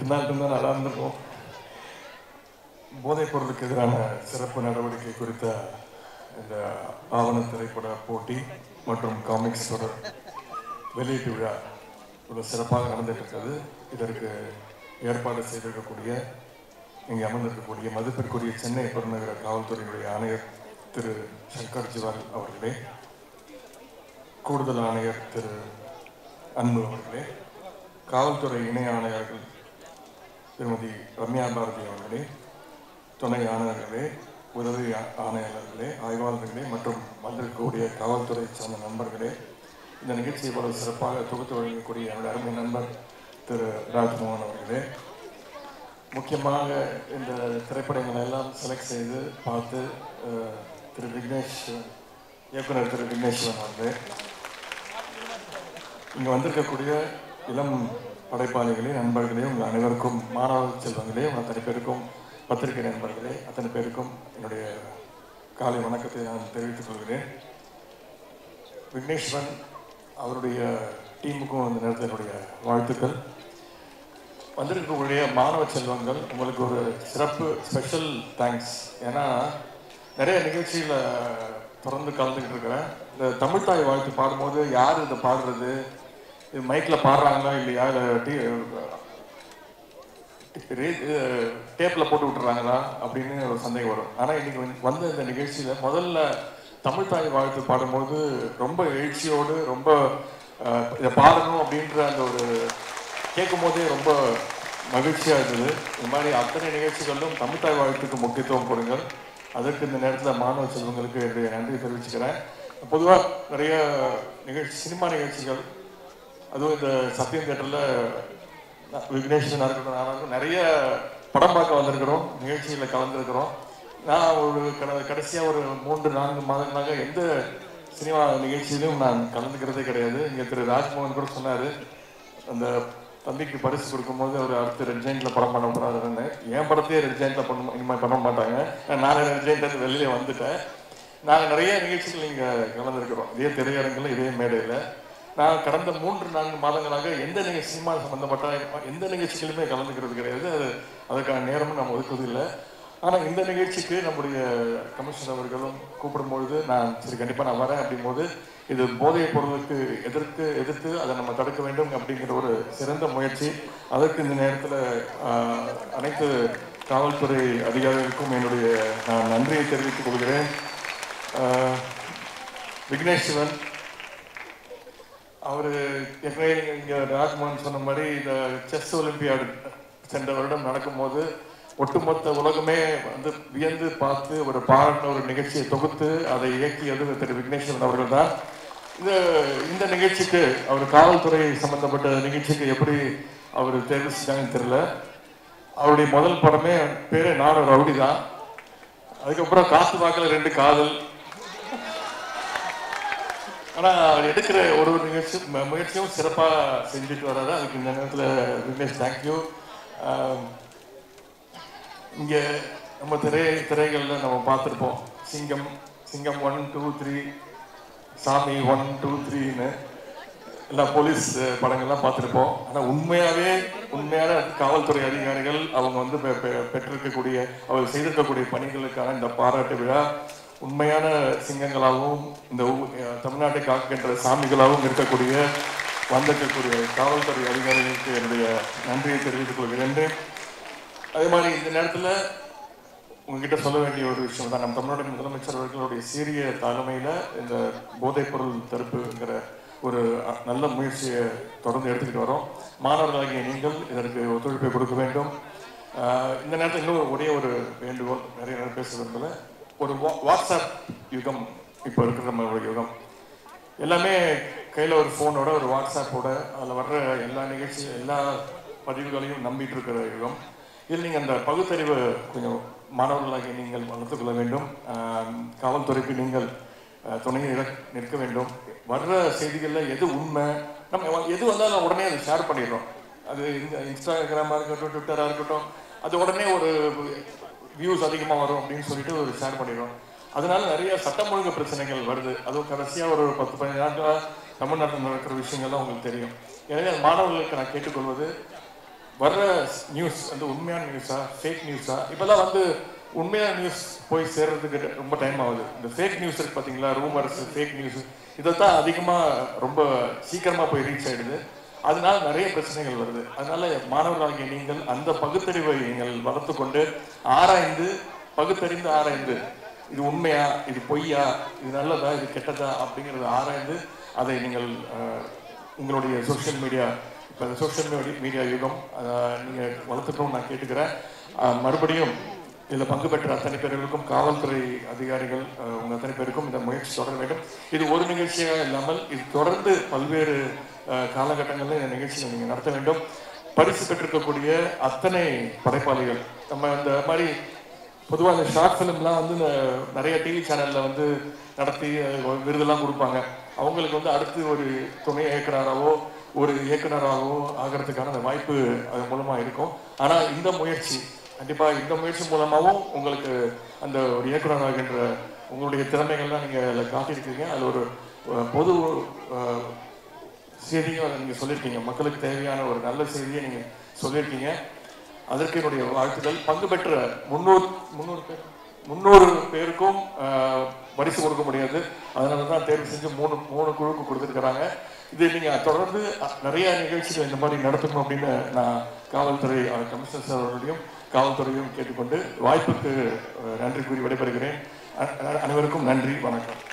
நாள் இருந்தால் நல்லா இருந்திருக்கும். போதைப் பொருளுக்கு எதிரான சிறப்பு நடவடிக்கை குறித்த இந்த ஆவண திரைப்பட போட்டி மற்றும் காமிக்ஸ் தொடர் வெளியீட்டு விழா இவ்வளோ சிறப்பாக நடந்துட்டு இருக்கிறது. இதற்கு ஏற்பாடு செய்திருக்கக்கூடிய இங்கே அமர்ந்திருக்கக்கூடிய மதிப்பிற்குரிய சென்னை பெருநகர காவல்துறையினுடைய ஆணையர் திரு சங்கர் ஜிவால் அவர்களே, கூடுதல் ஆணையர் திரு அன்பு அவர்களே, காவல்துறை இணை ஆணையர்கள் திருமதி ரம்யா பாரதி அவர்களே, துணை ஆணையர்களே, உதவி ஆணையாளர்களே, ஆய்வாளர்களே மற்றும் வந்திருக்கக்கூடிய காவல்துறை சார்ந்த நண்பர்களே, இந்த நிகழ்ச்சியை போல சிறப்பாக தொகுத்து வழங்கக்கூடிய என்னுடைய அருமை நண்பர் திரு ராஜ்மோகன் அவர்களே, முக்கியமாக இந்த திரைப்படங்களை எல்லாம் செலக்ட் செய்து பார்த்து திரு விக்னேஷ், இயக்குனர் திரு விக்னேஸ்வரன் அவர்களே, இங்கே வந்திருக்கக்கூடிய இளம் படைப்பாளிகளே, நண்பர்களே, உங்கள் அனைவருக்கும், மாணவ செல்வங்களே, உங்கள் அத்தனை பேருக்கும், பத்திரிகை நண்பர்களே, அத்தனை பேருக்கும் என்னுடைய காலை வணக்கத்தை நான் தெரிவித்துக் கொள்கிறேன். விக்னேஸ்வரன் அவருடைய டீமுக்கும் அந்த நேரத்தில் என்னுடைய வாழ்த்துக்கள். வந்திருக்கக்கூடிய மாணவ செல்வங்கள், உங்களுக்கு ஒரு சிறப்பு ஸ்பெஷல் தேங்க்ஸ். ஏன்னா நிறைய நிகழ்ச்சியில் தொடர்ந்து கலந்துக்கிட்டு இருக்கிறேன். இந்த தமிழ்தாய் வாழ்த்து பாடும்போது யார் இதை பாடுறது, இது மைக்கில் பாடுறாங்களா இல்லையா, டேப்பில் போட்டு விட்டுறாங்களா அப்படின்னு ஒரு சந்தேகம் வரும். ஆனால் இன்னைக்கு வந்த இந்த நிகழ்ச்சியில் முதல்ல தமிழ்தாய் வாழ்த்து பாடும்போது ரொம்ப எழுச்சியோடு ரொம்ப இதை பாடணும் அப்படின்ற அந்த ஒரு கேட்கும் போதே ரொம்ப மகிழ்ச்சியாக இருந்தது. இது மாதிரி அத்தனை நிகழ்ச்சிகளிலும் தமிழ்தாய் வாழ்த்துக்கு முக்கியத்துவம் கொடுங்கள். அதற்கு இந்த நேரத்தில் மாணவ செல்வங்களுக்கு என்னுடைய நன்றி தெரிவிச்சுக்கிறேன். பொதுவாக நிறைய நிகழ்ச்சி, சினிமா நிகழ்ச்சிகள், அதுவும் இந்த சத்தியம் தியேட்டரில் விக்னேஸ்வரன் இருக்கட்டும், நான் இருக்கட்டும், நிறைய படம் பார்க்க வந்திருக்கிறோம், நிகழ்ச்சிகளில் கலந்துருக்கிறோம். நான் ஒரு கடைசியாக ஒரு 3-4 மாதங்களாக எந்த சினிமா நிகழ்ச்சியிலும் நான் கலந்துக்கிறதே கிடையாது. இங்கே திரு ராஜ்மோகன் கூட சொன்னார், அந்த தம்பிக்கு பரிசு கொடுக்கும்போது அவர் அடுத்து ரெட் ஜெயிண்டில் படம் பண்ண போகிறாருன்னு. என் படத்தையே ரெட் ஜெயிண்டில் இனிமேல் பண்ண மாட்டாங்க. நான் ரெட் ஜெயிண்ட் வெளியே வந்துட்டேன். நாங்கள் நிறைய நிகழ்ச்சிகள் இங்கே கலந்துருக்கிறோம், இதே திரையரங்கில், இதே மேடையில். நான் கடந்த 3-4 மாதங்களாக எந்த சினிமா சம்மந்தப்பட்ட எந்த நிகழ்ச்சிகளுமே கலந்துக்கிறது கிடையாது. அதுக்கான நேரமும் நம்ம ஒதுக்குவதில்லை. ஆனால் இந்த நிகழ்ச்சிக்கு நம்முடைய கமிஷனர் அவர்களும் கூப்பிடும்பொழுது நான் சரி கண்டிப்பாக நான் வரேன் அப்படிங்கும்போது, இது போதைப் பொருளுக்கு எதிர்த்து அதை நம்ம தடுக்க வேண்டும் அப்படிங்கிற ஒரு சிறந்த முயற்சி. அதற்கு இந்த நேரத்தில் அனைத்து காவல்துறை அதிகாரிகளுக்கும் என்னுடைய நான் நன்றியை தெரிவித்துக் கொள்கிறேன். விக்னேஸ்வரன் அவர் ஏற்கனவே இங்கே ராஜ்மோகன் சொன்ன மாதிரி இந்த செஸ் ஒலிம்பியாடு சென்ற வருடம் நடக்கும்போது ஒட்டுமொத்த உலகமே வந்து வியந்து பார்த்து ஒரு பாராட்டின ஒரு நிகழ்ச்சியை தொகுத்து அதை இயக்கியது திரு விக்னேஸ்வரன் அவர்கள் தான். இந்த நிகழ்ச்சிக்கு அவர் காவல்துறை சம்பந்தப்பட்ட நிகழ்ச்சிக்கு எப்படி அவர் தேர்வு செஞ்சாங்கன்னு தெரியல. அவருடைய முதல் படமே பேரு நானும் ரவுடி தான். அதுக்கப்புறம் காத்து வாக்கில் 2 காதல். ஆனால் அவர் எடுக்கிற ஒரு முயற்சியும் சிறப்பாக செஞ்சுட்டு வர்றாரு. அதுக்கு இந்த நேரத்தில் விக்னேஷ் தேங்க்யூ. இங்கே நம்ம திரைகளில் நம்ம பார்த்துருப்போம், சிங்கம் 1, 2, 3, சாமி 1, 2, 3ன்னு எல்லா போலீஸ் படங்கள்லாம் பார்த்துருப்போம். ஆனால் உண்மையான காவல்துறை அதிகாரிகள் அவங்க வந்து பெற்றிருக்கக்கூடிய, அவர் செய்திருக்கக்கூடிய பணிகளுக்கான இந்த பாராட்டு விழா உண்மையான சிங்கங்களாகவும் இந்த தமிழ்நாட்டை காக்கின்ற சாமிகளாகவும் வந்திருக்கக்கூடிய காவல்துறை அதிகாரிகளுக்கு என்னுடைய நன்றியை தெரிவித்துக் கொள்கிறேன். அதே மாதிரி இந்த நேரத்தில் உங்ககிட்ட சொல்ல வேண்டிய ஒரு விஷயம் தான், நம்ம தமிழ்நாடு முதலமைச்சர் அவர்களுடைய சீரிய தலைமையில் இந்த போதைப்பொருள் தடுப்புங்கிற ஒரு நல்ல முயற்சியை தொடர்ந்து எடுத்துக்கிட்டு வரோம். மாணவர்களாகிய நீங்கள் இதற்கு ஒத்துழைப்பை கொடுக்க வேண்டும். இந்த நேரத்தில் இன்னும் ஒரு வேண்டுகோள், நிறைய நேரம் பேச விரும்பல. ஒரு வாட்ஸ்அப் யுகம் இப்போ இருக்கிற நம்மளுடைய யுகம், எல்லாமே கையில் ஒரு ஃபோனோட ஒரு வாட்ஸ்அப்போட அதில் வர்ற எல்லா எல்லா பதிவுகளையும் நம்பிட்டு இருக்கிற யுகம். இதில் நீங்கள் அந்த பகுத்தறிவு கொஞ்சம் மாணவர்களாக நீங்கள் வளர்த்துக் கொள்ள வேண்டும். காவல்துறைக்கு நீங்கள் துணையை நிற்க வேண்டும். வர்ற செய்திகளில் எது உண்மை, நம்ம எது வந்தாலும் உடனே அதை ஷேர் பண்ணிடுறோம். அது இன்ஸ்டாகிராமாக இருக்கட்டும், ட்விட்டராக இருக்கட்டும், அது உடனே ஒரு வியூஸ் அதிகமாக வரும் அப்படின்னு சொல்லிட்டு ஒரு ஷேர் பண்ணிடுறோம். அதனால நிறைய சட்டம் ஒழுங்கு பிரச்சனைகள் வருது. அதுவும் கடைசியாக ஒரு 10-15 நாட்களாக தமிழ்நாட்டில் நடக்கிற விஷயங்கள்லாம் உங்களுக்கு தெரியும். எனவே மாணவர்களுக்கு நான் கேட்டுக்கொள்வது, வர்ற நியூஸ் வந்து உண்மையான நியூஸா ஃபேக் நியூஸா? இப்போல்லாம் வந்து உண்மையான நியூஸ் போய் சேர்றதுக்கு ரொம்ப டைம் ஆகுது. இந்த ஃபேக் நியூஸ் இருக்கு பார்த்தீங்களா, ரூமர்ஸ், ஃபேக் நியூஸ், இதைத்தான் அதிகமாக ரொம்ப சீக்கிரமாக போய் ரீச் ஆகிடுது. அதனால நிறைய பிரச்சனைகள் வருது. அதனால மாணவர்களாகிய நீங்கள் அந்த பகுத்தறிவை நீங்கள் வளர்த்து கொண்டு ஆராய்ந்து, பகுத்தறிந்து ஆராய்ந்து, இது உண்மையா, இது பொய்யா, இது நல்லதா, இது கெட்டதா அப்படிங்கிறத ஆராய்ந்து அதை நீங்கள் உங்களுடைய சோஷியல் மீடியா, இப்போ சோஷியல் மீடியா யுகம், நீங்கள் வளர்த்துக்கணும்னு நான் கேட்டுக்கிறேன். மறுபடியும் இதில் பங்கு பெற்ற அத்தனை பேர்களுக்கும், காவல்துறை அதிகாரிகள் உங்கள் அத்தனை பேருக்கும் இந்த முயற்சி தொடர வேண்டும். இது ஒரு நிகழ்ச்சியாக இல்லாமல் இது தொடர்ந்து பல்வேறு காலகட்டங்களில் இந்த நிகழ்ச்சியை நீங்கள் நடத்த வேண்டும். பரிசு பெற்றிருக்கக்கூடிய அத்தனை படைப்பாளிகள், நம்ம இந்த மாதிரி பொதுவாக இந்த ஷார்ட் ஃபிலிம்லாம் வந்து நிறைய டிவி சேனலில் வந்து நடத்தி விருதெல்லாம் கொடுப்பாங்க. அவங்களுக்கு வந்து அடுத்து ஒரு துணை இயக்குனராகவோ ஒரு இயக்குனராகவோ ஆகிறதுக்கான அந்த வாய்ப்பு அது மூலமாக இருக்கும். ஆனால் இந்த முயற்சி கண்டிப்பாக, இந்த முயற்சி மூலமாகவும் உங்களுக்கு அந்த ஒரு இயக்குனராகின்ற உங்களுடைய திறமைகள்லாம் நீங்கள் அதில் காட்டியிருக்கீங்க. அதில் ஒரு பொது செய்தியும் அதை நீங்கள் சொல்லியிருக்கீங்க. மக்களுக்கு தேவையான ஒரு நல்ல செய்தியை நீங்கள் சொல்லியிருக்கீங்க. அதற்கு என்னுடைய வாழ்த்துக்கள். பங்கு பெற்ற 300 பேருக்கும் பரிசு கொடுக்க முடியாது. அதனால தான் தேர்வு செஞ்சு மூணு குழுக்கு கொடுத்துருக்குறாங்க. இது நீங்கள் தொடர்ந்து நிறைய நிகழ்ச்சிகள் இந்த மாதிரி நடத்தணும் அப்படின்னு நான் காவல்துறை கமிஷனர் சார் அவர்களையும் காவல்துறையும் கேட்டுக்கொண்டு வாய்ப்புக்கு நன்றி கூறி விடைபெறுகிறேன். அனைவருக்கும் நன்றி, வணக்கம்.